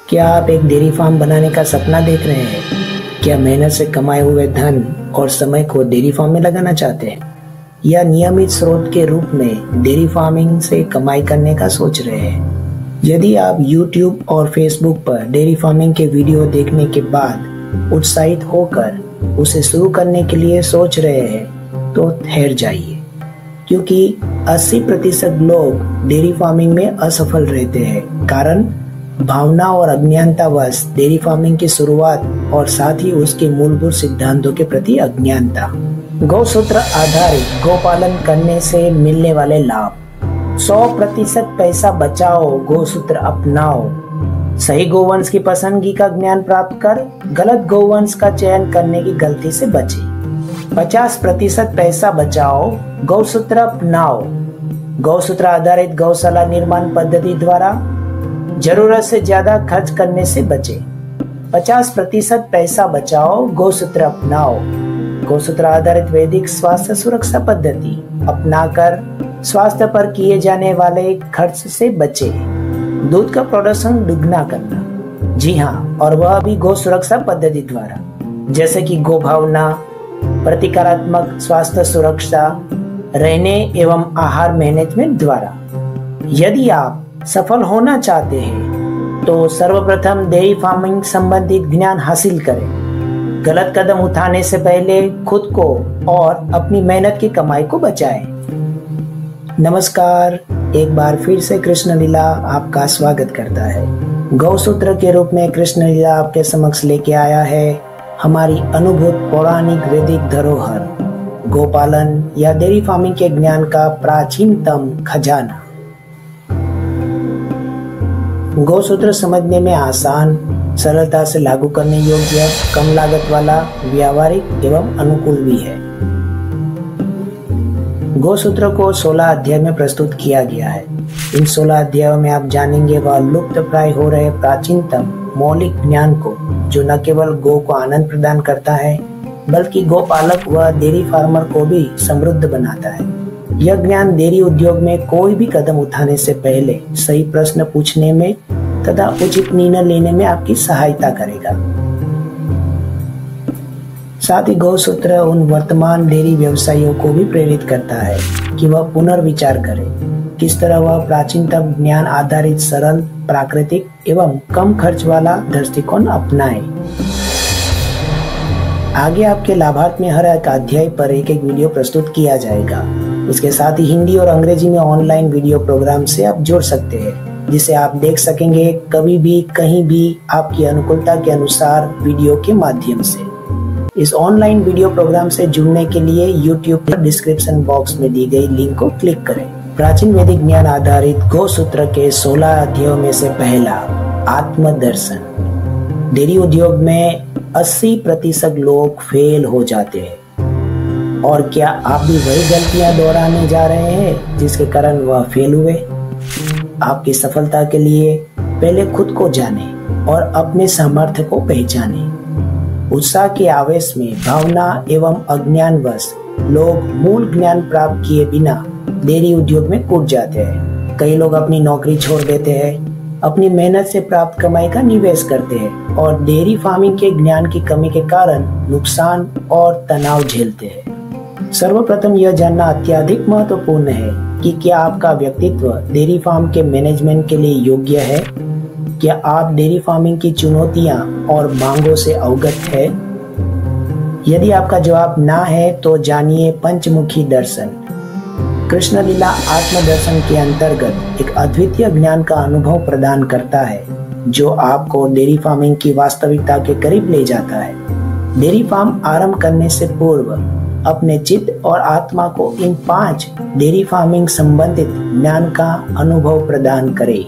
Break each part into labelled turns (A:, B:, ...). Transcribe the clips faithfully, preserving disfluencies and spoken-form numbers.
A: क्या आप एक डेयरी फार्म बनाने का सपना देख रहे हैं? क्या मेहनत से कमाए हुए धन और समय को डेयरी फार्म में लगाना चाहते हैं, या नियमित स्रोत के रूप में डेयरी फार्मिंग से कमाई करने का सोच रहे हैं? यदि आप यूट्यूब और फेसबुक पर डेयरी फार्मिंग के वीडियो देखने के बाद उत्साहित होकर उसे शुरू करने के लिए सोच रहे हैं तो ठहर जाइए, क्योंकि अस्सी प्रतिशत लोग डेयरी फार्मिंग में असफल रहते हैं। कारण भावना और अज्ञानतावश डेयरी फार्मिंग की शुरुआत और साथ ही उसके मूलभूत सिद्धांतों के प्रति अज्ञानता। गौसूत्र आधारित गौपालन करने से मिलने वाले लाभ। सौ प्रतिशत पैसा बचाओ, गौसूत्र अपनाओ। सही गौवंश की पसंदगी का ज्ञान प्राप्त कर गलत गौवंश का चयन करने की गलती से बचे। पचास प्रतिशत पैसा बचाओ, गौसूत्र अपनाओ। गौसूत्र आधारित गौशाला निर्माण पद्धति द्वारा जरूरत से ज्यादा खर्च करने से बचे। पचास प्रतिशत पैसा बचाओ, गौसूत्र अपनाओ। गौसूत्र आधारित वैदिक स्वास्थ्य सुरक्षा पद्धति अपनाकर स्वास्थ्य पर किए जाने वाले खर्च से बचे। दूध का प्रोडक्शन दुगना करना, जी हाँ, और वह भी गौ सुरक्षा पद्धति द्वारा, जैसे कि गौ भावना, प्रतिकारात्मक स्वास्थ्य सुरक्षा, रहने एवं आहार मैनेजमेंट द्वारा। यदि आप सफल होना चाहते हैं तो सर्वप्रथम डेयरी फार्मिंग संबंधित ज्ञान हासिल करें। गलत कदम उठाने से पहले खुद को और अपनी मेहनत की कमाई को बचाएं। नमस्कार, एक बार फिर से कृष्ण लीला आपका स्वागत करता है। गौसूत्र के रूप में कृष्ण लीला आपके समक्ष लेके आया है हमारी अनुभूत पौराणिक वैदिक धरोहर, गोपालन या डेयरी फार्मिंग के ज्ञान का प्राचीनतम खजाना। गौसूत्र समझने में आसान, सरलता से लागू करने योग्य, कम लागत वाला, व्यावहारिक एवं अनुकूल भी है। गौसूत्र को सोलह अध्याय में प्रस्तुत किया गया है। इन सोलह अध्यायों में आप जानेंगे वह लुप्त प्राय हो रहे प्राचीनतम मौलिक ज्ञान को, जो न केवल गौ को आनंद प्रदान करता है बल्कि गौपालक व डेयरी फार्मर को भी समृद्ध बनाता है। यह ज्ञान डेयरी उद्योग में कोई भी कदम उठाने से पहले सही प्रश्न पूछने में तथा उचित निर्णय लेने में आपकी सहायता करेगा। साथ ही गौसूत्र उन वर्तमान डेयरी व्यवसायियों को भी प्रेरित करता है कि वह पुनर्विचार करें, किस तरह वह प्राचीनतम ज्ञान आधारित सरल, प्राकृतिक एवं कम खर्च वाला दृष्टिकोण अपनाए। आगे आपके लाभार्थ में हर एक अध्याय पर एक एक वीडियो प्रस्तुत किया जाएगा। इसके साथ ही हिंदी और अंग्रेजी में ऑनलाइन वीडियो प्रोग्राम से आप जुड़ सकते हैं, जिसे आप देख सकेंगे कभी भी, कहीं भी, आपकी अनुकूलता के अनुसार वीडियो के माध्यम से। इस ऑनलाइन वीडियो प्रोग्राम से जुड़ने के लिए यूट्यूब पर डिस्क्रिप्शन बॉक्स में दी गई लिंक को क्लिक करें। प्राचीन वैदिक ज्ञान आधारित गौसूत्र के सोलह अध्यायों में से पहला, आत्मदर्शन। डेयरी उद्योग में अस्सी प्रतिशत लोग फेल हो जाते हैं, और क्या आप भी वही गलतियां दोहराने जा रहे हैं जिसके कारण वह फेल हुए? आपकी सफलता के लिए पहले खुद को जाने और अपने सामर्थ्य को पहचाने। उत्साह के आवेश में भावना एवं अज्ञानवश लोग मूल ज्ञान प्राप्त किए बिना डेयरी उद्योग में कूद जाते हैं। कई लोग अपनी नौकरी छोड़ देते हैं, अपनी मेहनत से प्राप्त कमाई का निवेश करते हैं और डेयरी फार्मिंग के ज्ञान की कमी के कारण नुकसान और तनाव झेलते हैं। सर्वप्रथम यह जानना अत्यधिक महत्वपूर्ण है कि क्या आपका व्यक्तित्व डेयरी फार्म के मैनेजमेंट के लिए योग्य है। क्या आप डेयरी फार्मिंग की चुनौतियां और मांगों से अवगत है? यदि आपका जवाब ना है तो जानिए पंचमुखी दर्शन। कृष्ण लीला आत्मदर्शन के अंतर्गत एक अद्वितीय ज्ञान का अनुभव प्रदान करता है, जो आपको डेयरी फार्मिंग की वास्तविकता के करीब ले जाता है। डेयरी फार्म आरंभ करने से पूर्व अपने चित्त और आत्मा को इन पांच डेयरी फार्मिंग संबंधित ज्ञान का अनुभव प्रदान करें।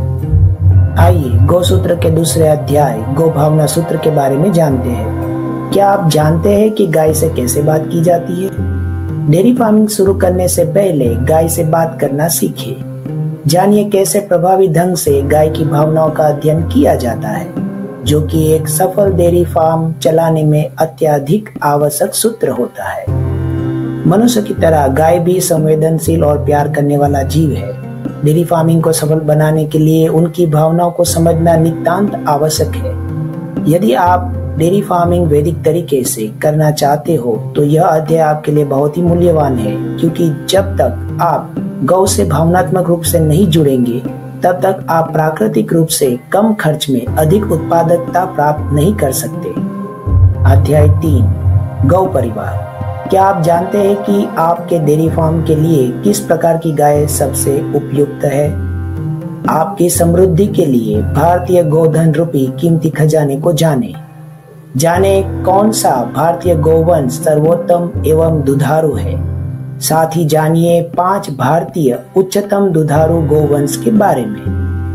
A: आइए गौसूत्र के दूसरे अध्याय गौ भावना सूत्र के बारे में जानते हैं। क्या आप जानते हैं कि गाय से कैसे बात की जाती है? डेयरी फार्मिंग शुरू करने से पहले गाय से बात करना सीखें। जानिए कैसे प्रभावी ढंग से गाय की भावनाओं का अध्ययन किया जाता है, जो कि एक सफल डेयरी फार्म चलाने में अत्यधिक आवश्यक सूत्र होता है। मनुष्य की तरह गाय भी संवेदनशील और प्यार करने वाला जीव है। डेयरी फार्मिंग को सफल बनाने के लिए उनकी भावनाओं को समझना नितांत आवश्यक है। यदि आप डेयरी फार्मिंग वैदिक तरीके से करना चाहते हो तो यह अध्याय आपके लिए बहुत ही मूल्यवान है, क्योंकि जब तक आप गौ से भावनात्मक रूप से नहीं जुड़ेंगे तब तक आप प्राकृतिक रूप से कम खर्च में अधिक उत्पादकता प्राप्त नहीं कर सकते। अध्याय तीन, गौ परिवार। क्या आप जानते हैं कि आपके डेयरी फार्म के लिए किस प्रकार की गाय सबसे उपयुक्त है? आपकी समृद्धि के लिए भारतीय गोधन रूपी कीमती खजाने को जाने जाने कौन सा भारतीय गोवंश सर्वोत्तम एवं दुधारू है। साथ ही जानिए पांच भारतीय उच्चतम दुधारू गोवंश के बारे में।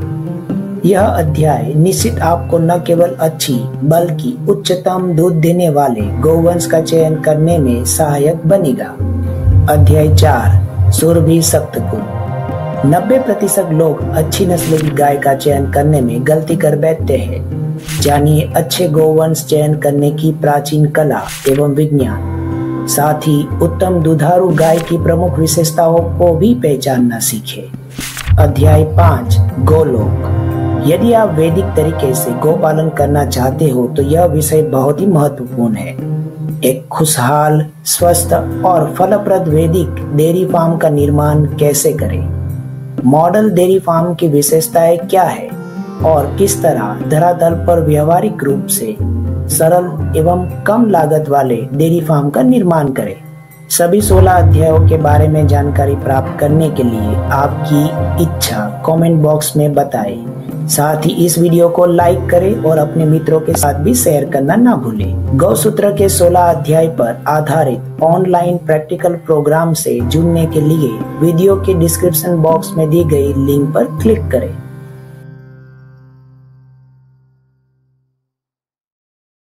A: यह अध्याय निश्चित आपको न केवल अच्छी बल्कि उच्चतम दूध देने वाले गोवंश का चयन करने में सहायक बनेगा। अध्याय चार, सुरभि सप्तकुल। नब्बे प्रतिशत लोग अच्छी नस्ल की गाय का चयन करने में गलती कर बैठते हैं। जानिए अच्छे गोवंश चयन करने की प्राचीन कला एवं विज्ञान। साथ ही उत्तम दुधारू गाय की प्रमुख विशेषताओं को भी पहचानना सीखे। अध्याय पाँच, गोलोक। यदि आप वैदिक तरीके से गोपालन करना चाहते हो तो यह विषय बहुत ही महत्वपूर्ण है। एक खुशहाल, स्वस्थ और फलप्रद वैदिक डेयरी फार्म का निर्माण कैसे करें? मॉडल डेयरी फार्म की विशेषताएं क्या है और किस तरह धरातल पर व्यवहारिक रूप से सरल एवं कम लागत वाले डेयरी फार्म का निर्माण करें? सभी सोलह अध्यायों के बारे में जानकारी प्राप्त करने के लिए आपकी इच्छा कमेंट बॉक्स में बताएं। साथ ही इस वीडियो को लाइक करें और अपने मित्रों के साथ भी शेयर करना ना भूलें। गौ सूत्र के सोलह अध्याय पर आधारित ऑनलाइन प्रैक्टिकल प्रोग्राम से जुड़ने के लिए वीडियो के डिस्क्रिप्शन बॉक्स में दी गई लिंक पर क्लिक करें।